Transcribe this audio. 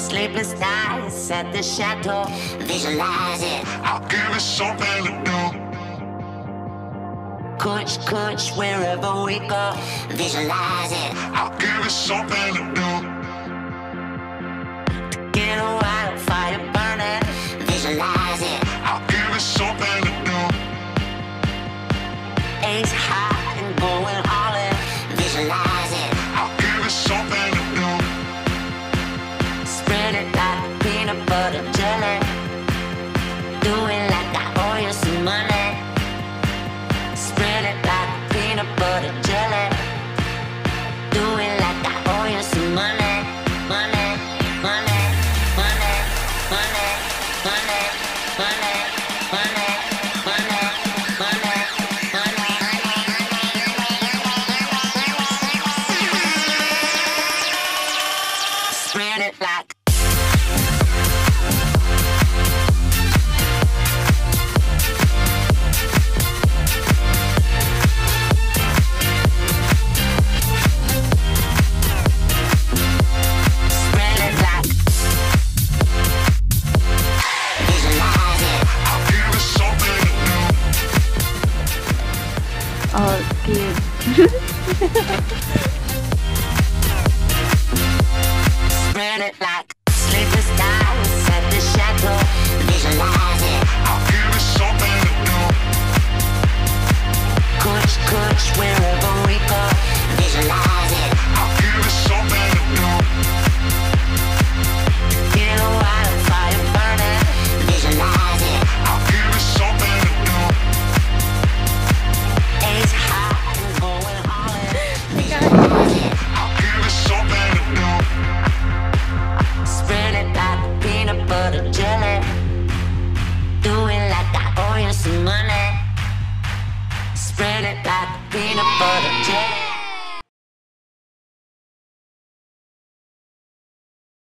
Sleepless nights at the chateau. Visualize it. I'll give it something to do. Coach, wherever we go. Visualize it. I'll give it something to do. Get a wildfire burning. Visualize it. I'll give it something to do. Ace high and going all in. Visualize it. I'll give it something to do. Spread it like peanut butter jelly. Do it like I owe you some money. Spread it like peanut butter jelly. Do it like I owe you some money. Money, money, money, money, money, money, money, money, money, money. Spread it like spread it like sleepless nights at the chateau. Visualize it. I'll give it something to do. Coach, wherever we go. Visualize it. I'll give it something to do. Get a wildfire burning. Visualize it. I'll give it something to do. Ace high and going all in. Visualize it. I'll give it something to do. Spread it like peanut butter jelly.